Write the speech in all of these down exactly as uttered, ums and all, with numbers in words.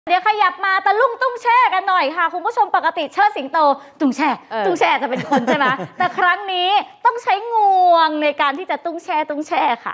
เดี๋ยวขยับมาตะลุ่งตุ้งแช่กันหน่อยค่ะคุณผู้ชมปกติเชิดสิงโตตุ้งแช่ตุ้งแช่จะเป็นคนใช่ไหมแต่ครั้งนี้ต้องใช้งวงในการที่จะตุ้งแช่ตุ้งแช่ค่ะ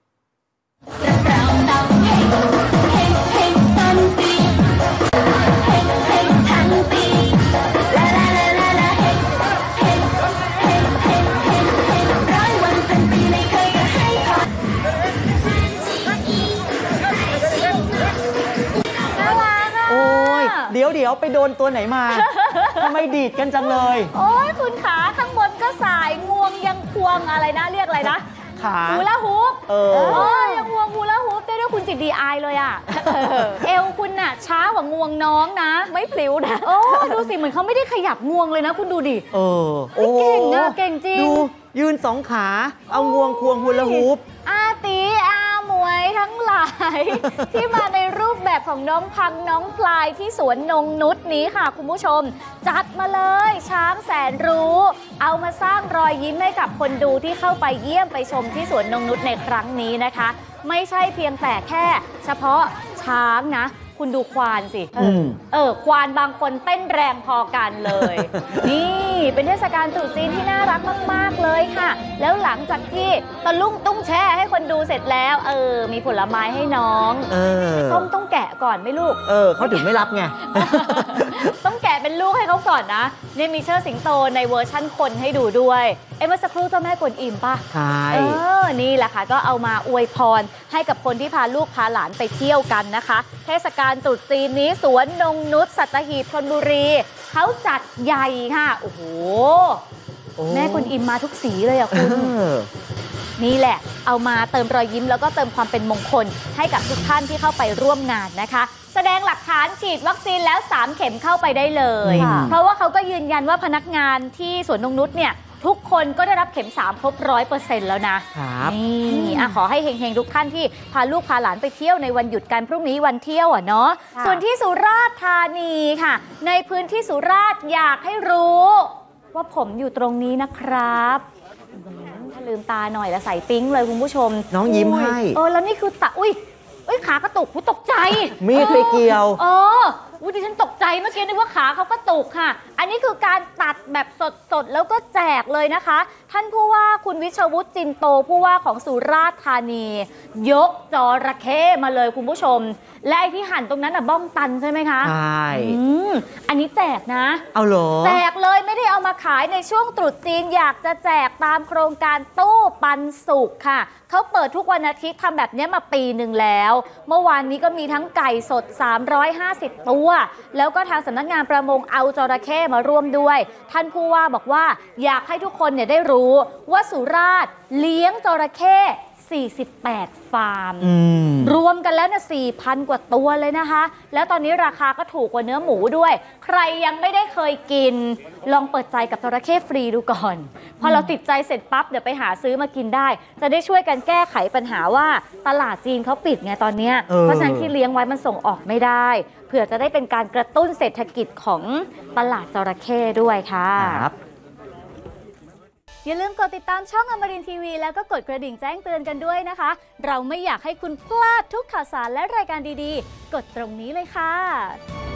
เดี๋ยวเดี๋ยวไปโดนตัวไหนมาทำไมดีดกันจังเลยโอ้ยคุณขาข้างบนก็สายงวงยังควงอะไรนะเรียกอะไรนะขาฮูลาฮูปเออยังงวงฮูลาฮูปได้ด้วยคุณจิตดีอายเลยอ่ะเอวคุณน่ะช้ากว่างวงน้องนะไม่พลิ้วนะโอ้ดูสิเหมือนเขาไม่ได้ขยับงวงเลยนะคุณดูดิเออโอ้เก่งนะเก่งจริงดูยืนสองขาเอางวงควงฮูลาฮูปอาตีอาหมวยทั้งหลายที่มาในรูปแบบของน้องพังน้องพลายที่สวนนงนุชนี้ค่ะคุณผู้ชมจัดมาเลยช้างแสนรู้เอามาสร้างรอยยิ้มให้กับคนดูที่เข้าไปเยี่ยมไปชมที่สวนนงนุชในครั้งนี้นะคะไม่ใช่เพียงแต่แค่เฉพาะช้างนะคุณดูควานสิเออเออควานบางคนเต้นแรงพอกันเลยนี่เป็นเทศกาลตรุษจีนที่น่ารักมากๆเลยค่ะแล้วหลังจากที่ตะลุ่งตุ้งแช่ให้คนดูเสร็จแล้วเออมีผลไม้ให้น้องเออส้มต้องแกะก่อนไหมลูกเออเขาถึงไม่รับไงต้องแกะเป็นลูกให้เขาก่อนนะเนี่ยมีเชิดสิงโตในเวอร์ชั่นคนให้ดูด้วยเอ้เมื่อสักครู่เจ้าแม่กวนอิมป่ะใช่เออนี่แหละค่ะก็เอามาอวยพรให้กับคนที่พาลูกพาหลานไปเที่ยวกันนะคะเทศกาลตรุษจีนนี้สวนนงนุชสัตหีบชลบุรีเขาจัดใหญ่ค่ะโอ้โหแม่กวนอิมมาทุกสีเลยอ่ะคุณนี่แหละเอามาเติมรอยยิ้มแล้วก็เติมความเป็นมงคลให้กับทุกท่านที่เข้าไปร่วมงานนะคะแสดงหลักฐานฉีดวัคซีนแล้วสามเข็มเข้าไปได้เลยเพราะว่าเขาก็ยืนยันว่าพนักงานที่สวนนงนุชเนี่ยทุกคนก็ได้รับเข็มสามครบร้อยเปอร์เซ็นต์แล้วนะครับนี่อ่ะขอให้เฮงๆทุกท่านที่พาลูกพาหลานไปเที่ยวในวันหยุดกันพรุ่งนี้วันเที่ยวอ่ะเนาะส่วนที่สุราษฎร์ธานีค่ะในพื้นที่สุราษฎร์อยากให้รู้ว่าผมอยู่ตรงนี้นะครับถ้าลืมตาหน่อยแล้วใส่ปิ๊งเลยคุณผู้ชมน้องยิ้มให้เออแล้วนี่คือตะอุ้ยอุ้ยขากระตุกตกใจมีเคยเกี่ยวเอออุ้ยดิฉันตกใจเมื่อกี้นึกว่าขาเขากระตุกค่ะอันนี้คือการตัดแบบสดๆแล้วก็แจกเลยนะคะท่านผู้ว่าคุณวิชวุฒิจินโตผู้ว่าของสุราษฎร์ธานียกจระเข้มาเลยคุณผู้ชมและไอ้ที่หั่นตรงนั้นอ่ะบ้องตันใช่ไหมคะใช่อันนี้แจกนะเอาเหรอแจกเลยไม่ได้เอามาขายในช่วงตรุษจีนอยากจะแจกตามโครงการตู้ปันสุขค่ะเขาเปิดทุกวันอาทิตย์ทำแบบนี้มาปีหนึ่งแล้วเมื่อวานนี้ก็มีทั้งไก่สดสามร้อยห้าสิบตัวแล้วก็ทางสำนักงานประมงเอาจระเข้มาร่วมด้วยท่านผู้ว่าบอกว่าอยากให้ทุกคนเนี่ยได้รู้ว่าสุราษฎร์เลี้ยงจระเข้สี่สิบแปดฟาร์มรวมกันแล้วเนี่ยสี่พันกว่าตัวเลยนะคะแล้วตอนนี้ราคาก็ถูกกว่าเนื้อหมูด้วยใครยังไม่ได้เคยกินลองเปิดใจกับจระเข้ฟรีดูก่อนพอเราติดใจเสร็จปั๊บเดี๋ยวไปหาซื้อมากินได้จะได้ช่วยกันแก้ไขปัญหาว่าตลาดจีนเขาปิดไงตอนนี้เพราะฉะนั้นที่เลี้ยงไว้มันส่งออกไม่ได้เผื่อจะได้เป็นการกระตุ้นเศรษฐกิจของตลาดจระเข้ด้วยค่ะอย่าลืมกดติดตามช่องอมรินทร์ทีวีแล้วก็กดกระดิ่งแจ้งเตือนกันด้วยนะคะเราไม่อยากให้คุณพลาดทุกข่าวสารและรายการดีๆกดตรงนี้เลยค่ะ